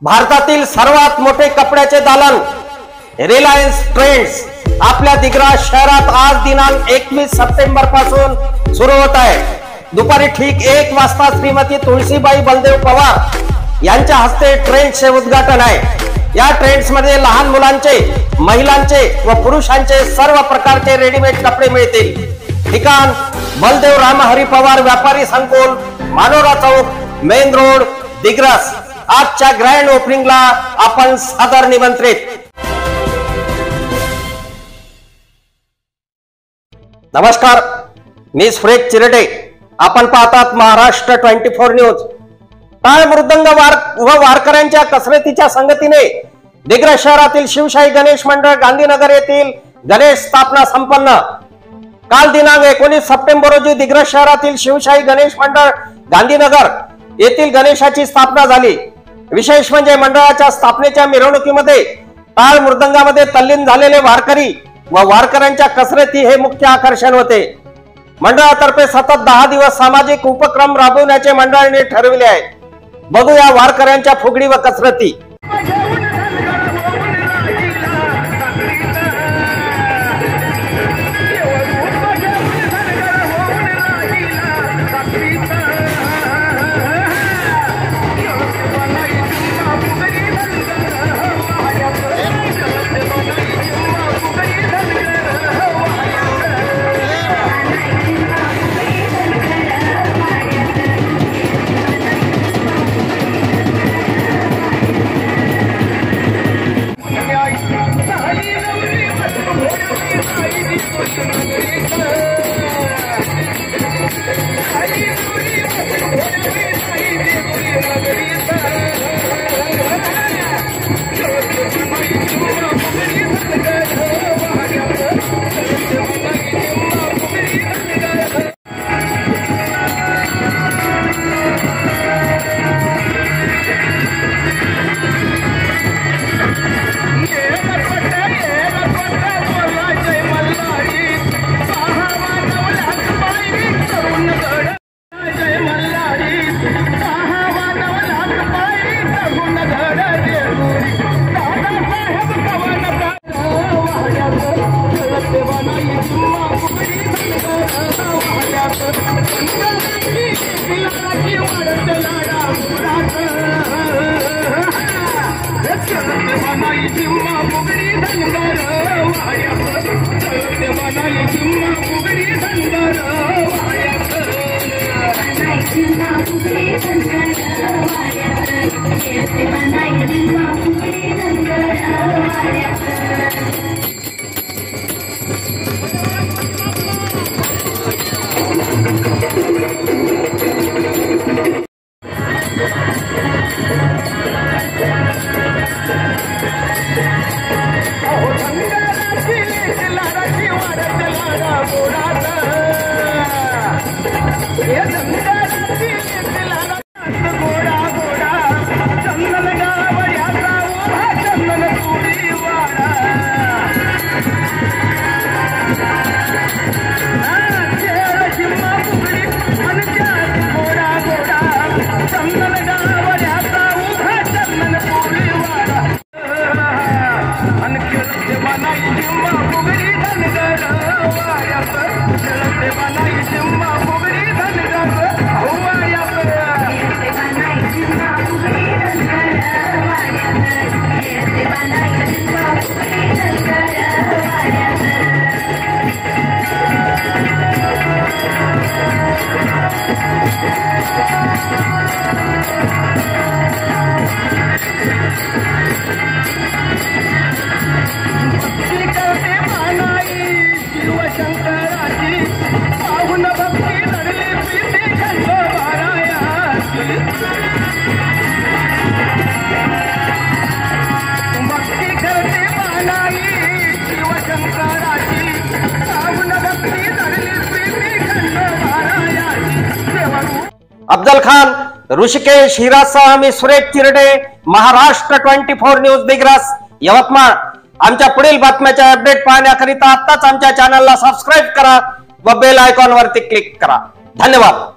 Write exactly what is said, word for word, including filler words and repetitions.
भारतातील सर्वात मोठे कपड्याचे दालन रिलायन्स ट्रेंड्स आपल्या दिग्रास शहरात आज दिनांक एकवीस सप्टेंबर पासून सुरू होत आहे। दुपारी ठीक एक वाजता श्रीमती तुळशीबाई बलदेव पवार यांच्या हस्ते ट्रेंड्सचे उद्घाटन आहे। या ट्रेंड्स मध्ये लहान मुलांचे, महिलांचे व पुरुषांचे सर्व प्रकारचे रेडीमेड कपडे मिळतील। ठिकाण बलदेव रामहरी पवार व्यापारी संकुल, मानोरा चौक, मेन रोड, दिग्रस। आजच्या ग्रँड ओपनिंगला आपण सादर निमंत्रित। नमस्कार, मी सुरेश चिरडे। आपण पाहतात महाराष्ट्र ट्वेंटी फोर न्यूज। टाळ मृदंग वार व वारकऱ्यांच्या कसरतीच्या संगतीने दिग्रस शहरातील शिवशाही गणेश मंडळ गांधीनगर येथील गणेश स्थापना संपन्न। काल दिनांक एकोणीस सप्टेंबर रोजी दिग्रस शहरातील शिवशाही गणेश मंडळ गांधीनगर येथील गणेशाची स्थापना झाली। विशेष म्हणजे मंडळाच्या स्थापनेच्या मिरवणुकीमध्ये टाळ मृदंगामध्ये तल्लीन झालेले वारकरी व वारकऱ्यांच्या कसरती हे मुख्य आकर्षण होते। मंडळातर्फे सतत दहा दिवस सामाजिक उपक्रम राबवण्याचे मंडळाने ठरविले आहे। बघूया वारकऱ्यांच्या फुगडी व कसरती। अफजल खान, ऋषिकेश हिरासह मी Suresh Chirde, Maharashtra twenty four news Digras, Yavatmal. आमच्या पुढील बातम्याच्या अपडेट पाहण्याकरिता आताच आमच्या चॅनलला सबस्क्राइब करा व बेल आयकॉन वरती क्लिक करा। धन्यवाद।